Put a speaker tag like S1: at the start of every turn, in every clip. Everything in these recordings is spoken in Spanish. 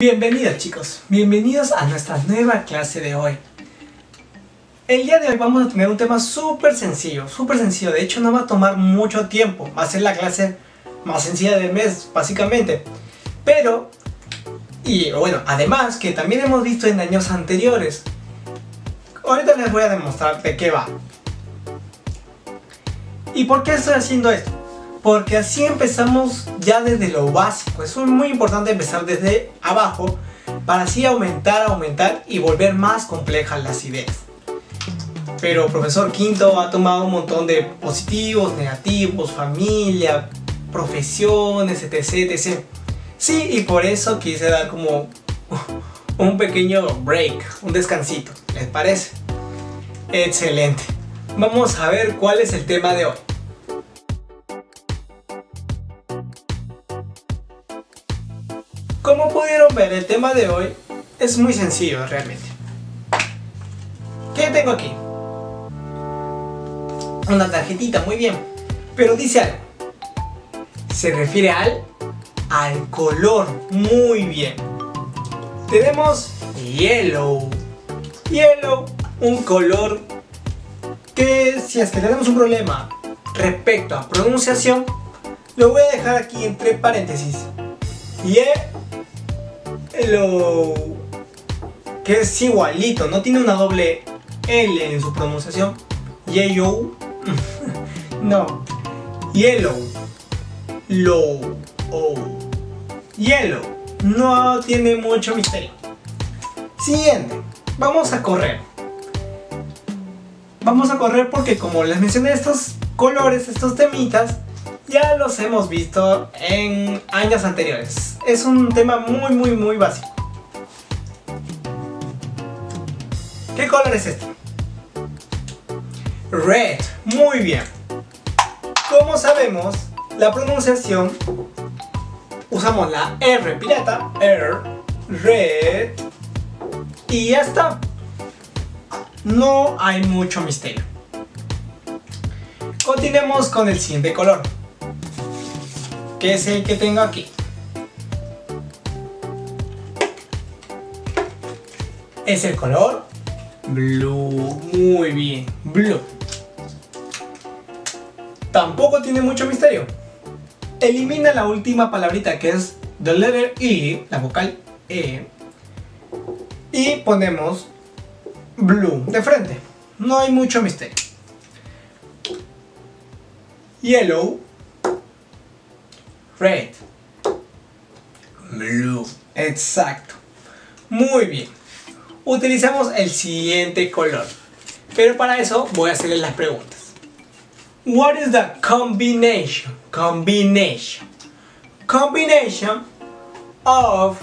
S1: Bienvenidos chicos, bienvenidos a nuestra nueva clase de hoy. El día de hoy vamos a tener un tema súper sencillo, de hecho no va a tomar mucho tiempo, va a ser la clase más sencilla del mes básicamente. Pero, además que también hemos visto en años anteriores. Ahorita les voy a demostrar de qué va. ¿Y por qué estoy haciendo esto? Porque así empezamos ya desde lo básico. Es muy importante empezar desde abajo para así aumentar y volver más complejas las ideas. Pero profesor Quinto ha tomado un montón de positivos, negativos, familia, profesiones, etc. Sí, y por eso quise dar como un pequeño break, un descansito. ¿Les parece? Excelente. Vamos a ver cuál es el tema de hoy. Como pudieron ver, el tema de hoy es muy sencillo realmente. ¿Qué tengo aquí? Una tarjetita, muy bien. Pero dice algo. Se refiere al color, muy bien. Tenemos yellow. Yellow, un color que si es que tenemos un problema respecto a pronunciación, lo voy a dejar aquí entre paréntesis. Yellow, que es igualito, no tiene una doble L en su pronunciación. Yellow, no, yellow, yellow, no tiene mucho misterio. Siguiente, vamos a correr. Vamos a correr porque como les mencioné, estos colores, estos temitas, ya los hemos visto en años anteriores. Es un tema muy básico. ¿Qué color es este? Red. Muy bien. Como sabemos, la pronunciación, usamos la R pirata, R, red, y ya está. No hay mucho misterio. Continuemos con el siguiente color, que es el que tengo aquí. Es el color blue. Muy bien, blue. Tampoco tiene mucho misterio. Elimina la última palabrita que es the letter E, la vocal E, y ponemos blue de frente. No hay mucho misterio. Yellow, red, blue. Exacto. Muy bien. Utilizamos el siguiente color. Pero para eso voy a hacerles las preguntas. What is the combination? Combination of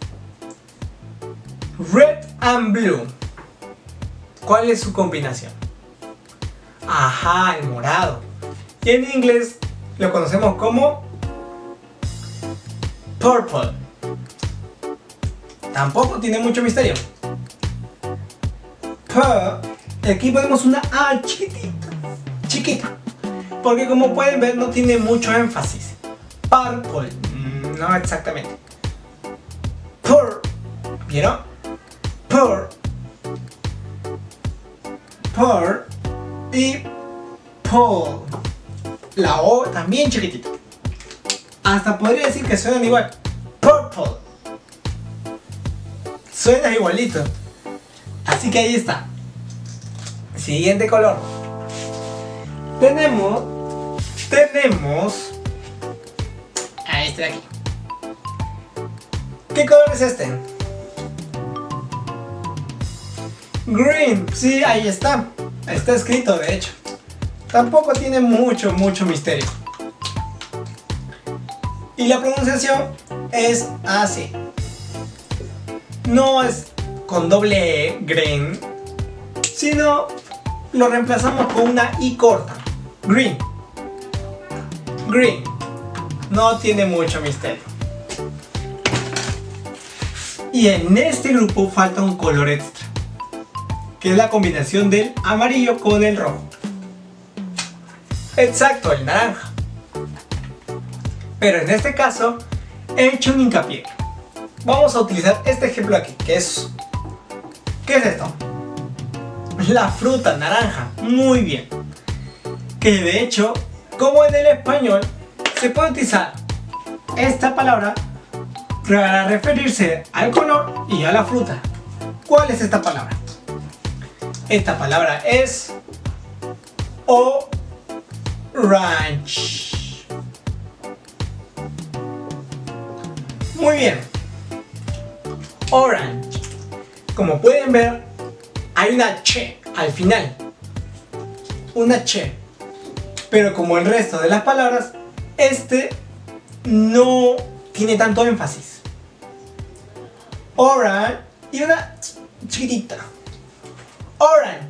S1: red and blue. ¿Cuál es su combinación? Ajá, el morado. Y en inglés lo conocemos como purple. Tampoco tiene mucho misterio. Aquí ponemos una A chiquita, porque como pueden ver no tiene mucho énfasis. Purple, no exactamente. ¿Vieron? Y pull. La O también chiquitita. Hasta podría decir que suenan igual. Purple. Suena igualito. Así que ahí está. Siguiente color. Tenemos a este de aquí. ¿Qué color es este? Green. Sí, ahí está. Está escrito de hecho. Tampoco tiene mucho misterio. Y la pronunciación es así. No es con doble E, green, sino lo reemplazamos con una I corta. Green. Green. No tiene mucho misterio. Y en este grupo falta un color extra, que es la combinación del amarillo con el rojo. Exacto, el naranja. Pero en este caso he hecho un hincapié. vamos a utilizar este ejemplo aquí, que es... ¿Qué es esto? La fruta naranja. Muy bien. Que de hecho, como en el español, se puede utilizar esta palabra para referirse al color y a la fruta. ¿Cuál es esta palabra? Esta palabra es orange. Muy bien. Orange. Como pueden ver, hay una che al final. Una che. Pero como el resto de las palabras, este no tiene tanto énfasis. Orange y una chiquitita. Orange.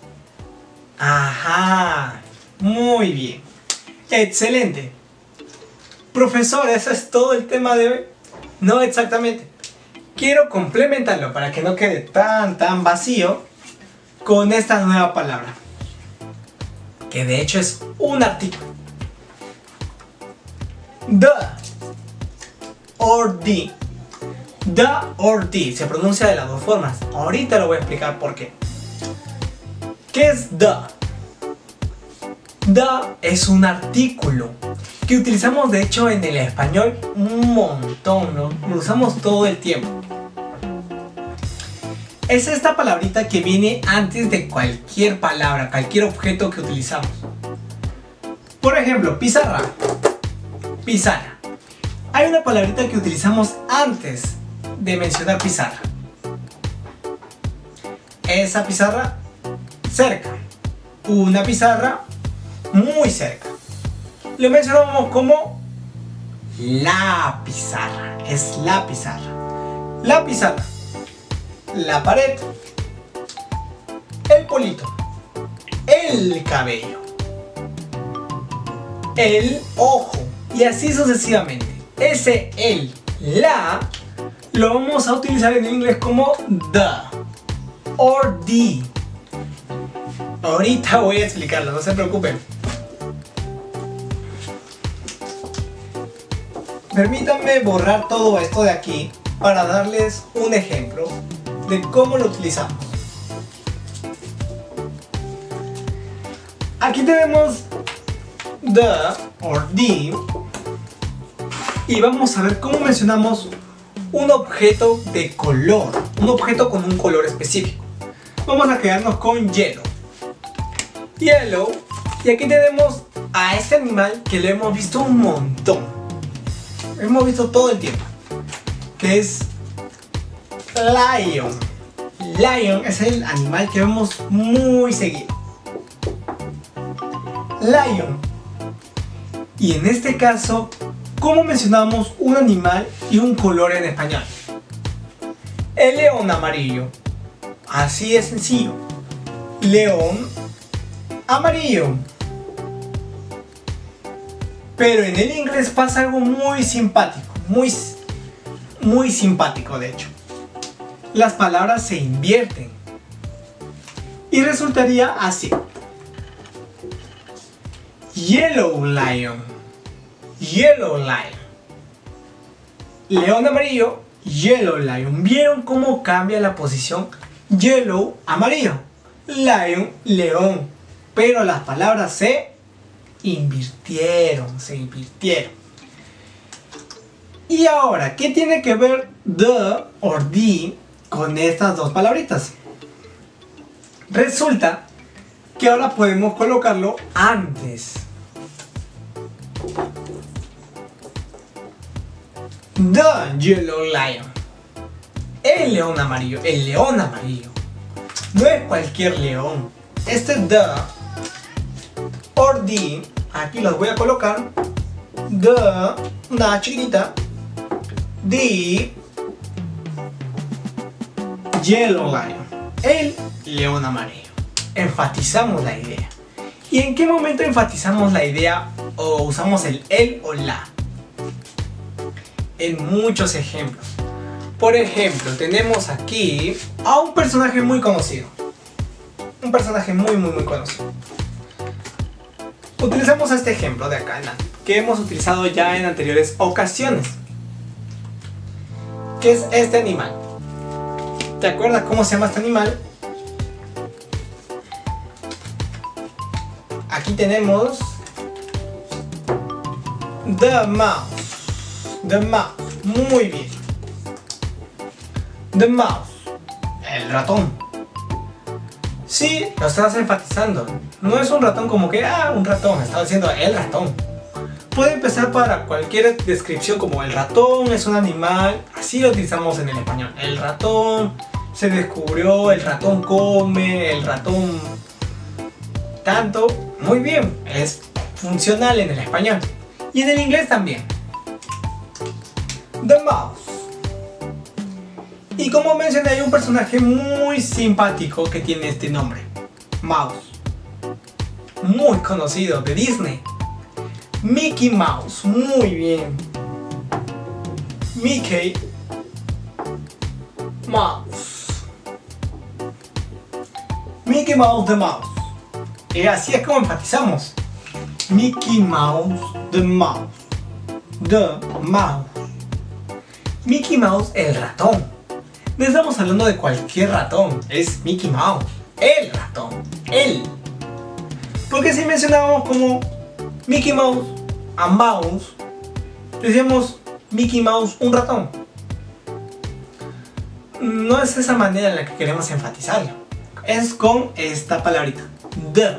S1: Ajá. Muy bien. Excelente. Profesor, ¿eso es todo el tema de hoy? No exactamente. Quiero complementarlo para que no quede tan vacío con esta nueva palabra, que de hecho es un artículo. The or the. The or the se pronuncia de las dos formas. Ahorita lo voy a explicar por qué. ¿Qué es the? The es un artículo que utilizamos de hecho en el español un montón, lo usamos todo el tiempo. Es esta palabrita que viene antes de cualquier palabra, cualquier objeto que utilizamos. Por ejemplo, pizarra. Pizarra. Hay una palabrita que utilizamos antes de mencionar pizarra. Esa pizarra, cerca. Una pizarra, muy cerca. Lo mencionamos como la pizarra. Es la pizarra. La pizarra. La pared. El polito. El cabello. El ojo. Y así sucesivamente. Ese el, la, lo vamos a utilizar en inglés como the or the. Ahorita voy a explicarlo, no se preocupen. Permítanme borrar todo esto de aquí para darles un ejemplo de cómo lo utilizamos. Aquí tenemos the or the y vamos a ver cómo mencionamos un objeto de color, un objeto con un color específico. Vamos a quedarnos con yellow. Yellow, y aquí tenemos a este animal que lo hemos visto un montón. Hemos visto todo el tiempo, que es lion. Lion es el animal que vemos muy seguido. Lion. Y en este caso, ¿cómo mencionamos un animal y un color en español? El león amarillo. Así de sencillo. León amarillo. Pero en el inglés pasa algo muy simpático, muy simpático de hecho. Las palabras se invierten y resultaría así: yellow lion, yellow lion. León amarillo, yellow lion. ¿Vieron cómo cambia la posición? Yellow, amarillo. Lion, león. Pero las palabras se invirtieron. Y ahora, ¿qué tiene que ver the or the con estas dos palabritas? Resulta que ahora podemos colocarlo antes. The yellow lion. El león amarillo. El león amarillo. No es cualquier león. Este the or the, aquí los voy a colocar. The, una chiquitita. The yellow lion. El león amarillo. Enfatizamos la idea. ¿Y en qué momento enfatizamos la idea o usamos el o la? En muchos ejemplos. Por ejemplo, tenemos aquí a un personaje muy conocido. Un personaje muy conocido. Utilizamos este ejemplo de acá, que hemos utilizado ya en anteriores ocasiones. ¿Qué es este animal? ¿Te acuerdas cómo se llama este animal? Aquí tenemos the mouse. The mouse. Muy bien. The mouse. El ratón. Sí, lo estás enfatizando. No es un ratón como que, un ratón. Estaba diciendo el ratón. Puede empezar para cualquier descripción como el ratón es un animal. Así lo utilizamos en el español. El ratón se descubrió, el ratón come, el ratón tanto. Muy bien, es funcional en el español. Y en el inglés también. The mouse. Y como mencioné, hay un personaje muy simpático que tiene este nombre. Mouse. Muy conocido, de Disney. Mickey Mouse. Muy bien. Mickey Mouse. Mickey Mouse the Mouse. Y así es como enfatizamos. Mickey Mouse the Mouse. The Mouse. Mickey Mouse el ratón. No estamos hablando de cualquier ratón. Es Mickey Mouse. El ratón. Él. Porque si mencionábamos como Mickey Mouse a Mouse, decíamos Mickey Mouse un ratón. No es esa manera en la que queremos enfatizarlo. Es con esta palabrita. The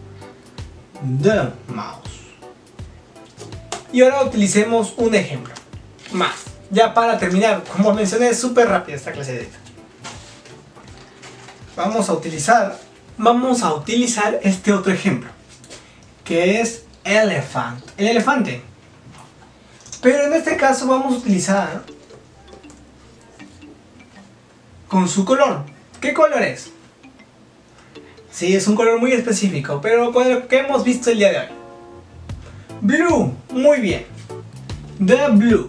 S1: mouse. Y ahora utilicemos un ejemplo más. Ya para terminar, como mencioné, es súper rápida esta clase de data. Vamos a utilizar este otro ejemplo, que es elephant, el elefante. Pero en este caso vamos a utilizar con su color. ¿Qué color es? Sí, es un color muy específico, pero con lo que hemos visto el día de hoy. Blue, muy bien. The blue.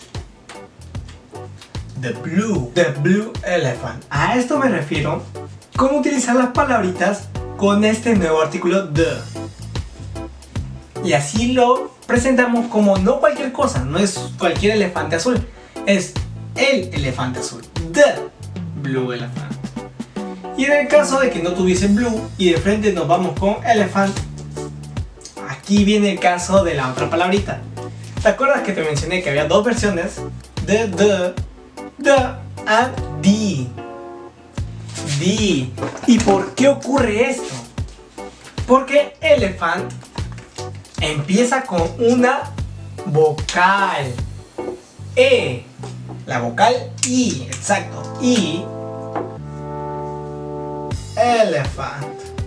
S1: The blue elephant. A esto me refiero con utilizar las palabritas con este nuevo artículo the. Y así lo presentamos como no cualquier cosa, no es cualquier elefante azul, es el elefante azul. The blue elephant. Y en el caso de que no tuviese blue y de frente nos vamos con elephant, aquí viene el caso de la otra palabrita. ¿Te acuerdas que te mencioné que había dos versiones? The and the. The. ¿Y por qué ocurre esto? Porque elephant empieza con una vocal E. La vocal I, exacto. I. Elephant.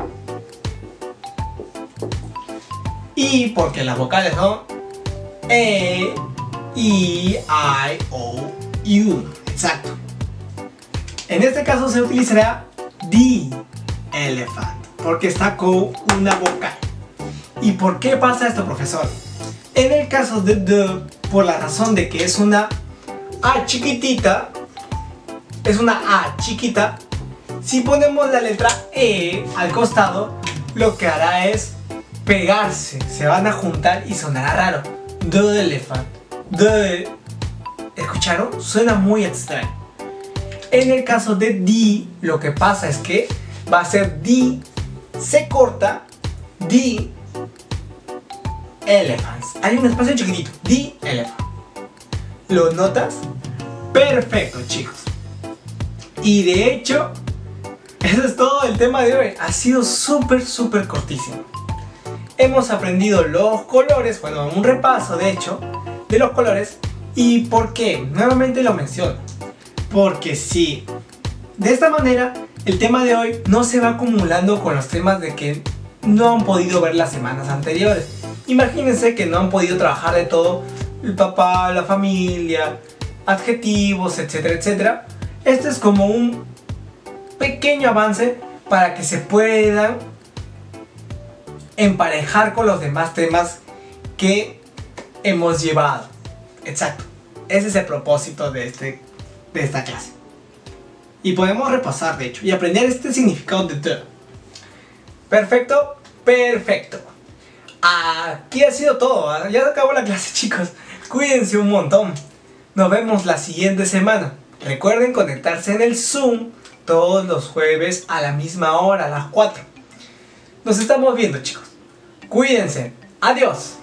S1: Y porque las vocales son E, I, O, U. Exacto. En este caso se utilizará the elephant porque está con una vocal. ¿Y por qué pasa esto, profesor? En el caso de the, por la razón de que es una A chiquitita, es una A chiquita, si ponemos la letra E al costado, lo que hará es pegarse, se van a juntar y sonará raro. The elephant. The. ¿Escucharon? Suena muy extraño. En el caso de the, lo que pasa es que va a ser the, se corta, the elephants. Hay un espacio chiquitito, the elephant. ¿Lo notas? Perfecto, chicos. Y de hecho, eso es todo el tema de hoy. Ha sido súper cortísimo. Hemos aprendido los colores, bueno, un repaso de hecho de los colores. ¿Y por qué? Nuevamente lo menciono. Porque si de esta manera el tema de hoy no se va acumulando con los temas de que no han podido ver las semanas anteriores. Imagínense que no han podido trabajar de todo, el papá, la familia, adjetivos, etcétera, etcétera. Este es como un pequeño avance para que se puedan emparejar con los demás temas que hemos llevado. Exacto, ese es el propósito de esta clase. Y podemos repasar de hecho y aprender este significado de the. Perfecto, perfecto. Aquí ha sido todo, ¿eh? Ya se acabó la clase, chicos. Cuídense un montón. Nos vemos la siguiente semana. Recuerden conectarse en el Zoom todos los jueves a la misma hora, a las 4. Nos estamos viendo, chicos. Cuídense. Adiós.